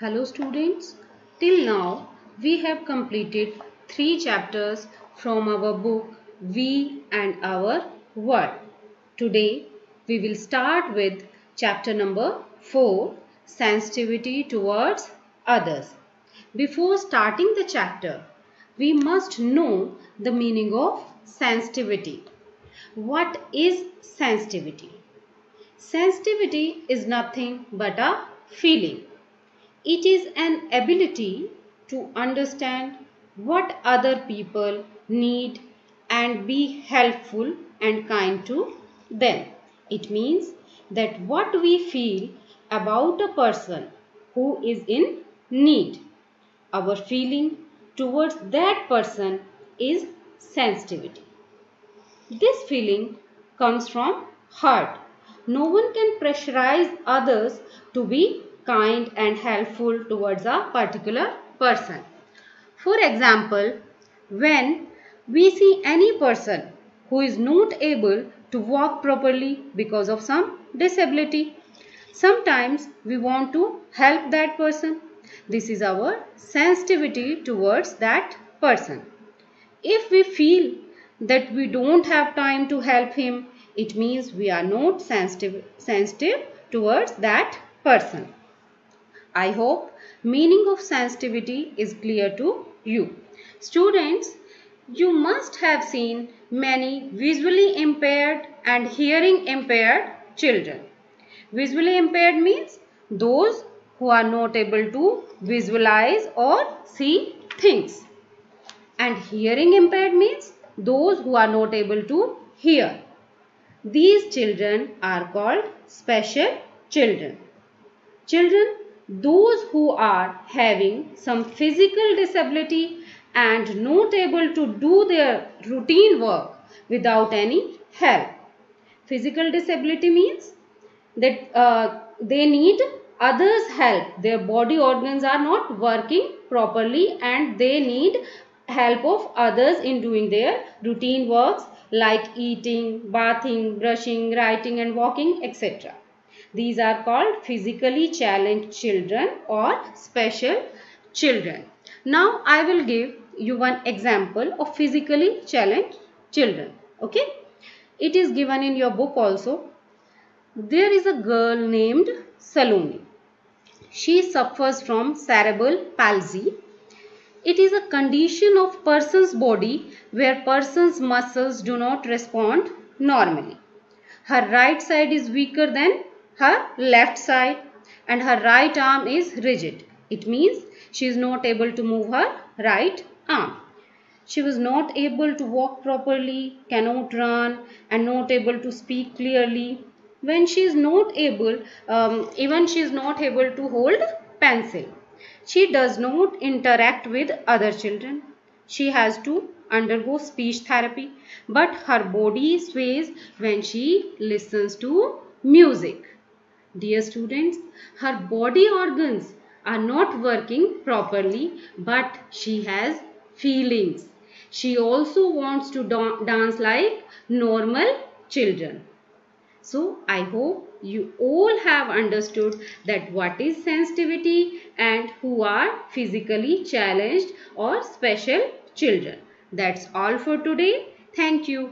Hello students, till now we have completed 3 chapters from our book We and Our World. Today we will start with chapter number 4, Sensitivity Towards Others. Before starting the chapter, we must know the meaning of sensitivity. What is sensitivity? Sensitivity is nothing but a feeling. It is an ability to understand what other people need and be helpful and kind to them. It means that what we feel about a person who is in need, our feeling towards that person is sensitivity. This feeling comes from heart. No one can pressurize others to be kind and helpful towards a particular person. For example, when we see any person who is not able to walk properly because of some disability, sometimes we want to help that person. This is our sensitivity towards that person. If we feel that we don't have time to help him, it means we are not sensitive towards that person. I hope meaning of sensitivity is clear to you. Students, you must have seen many visually impaired and hearing impaired children. Visually impaired means those who are not able to visualize or see things. And hearing impaired means those who are not able to hear. These children are called special children. Children, those who are having some physical disability and not able to do their routine work without any help. Physical disability means that they need others' help. Their body organs are not working properly and they need help of others in doing their routine works like eating, bathing, brushing, writing and walking, etc. These are called physically challenged children or special children. Now I will give you one example of physically challenged children. Okay? It is given in your book also. There is a girl named Saloni. She suffers from cerebral palsy. It is a condition of person's body where person's muscles do not respond normally. Her right side is weaker than her left side and her right arm is rigid. It means she is not able to move her right arm. She was not able to walk properly, cannot run and not able to speak clearly. When she is not able, even she is not able to hold pencil. She does not interact with other children. She has to undergo speech therapy, but her body sways when she listens to music. Dear students, her body organs are not working properly, but she has feelings. She also wants to dance like normal children. So, I hope you all have understood that what is sensitivity and who are physically challenged or special children. That's all for today. Thank you.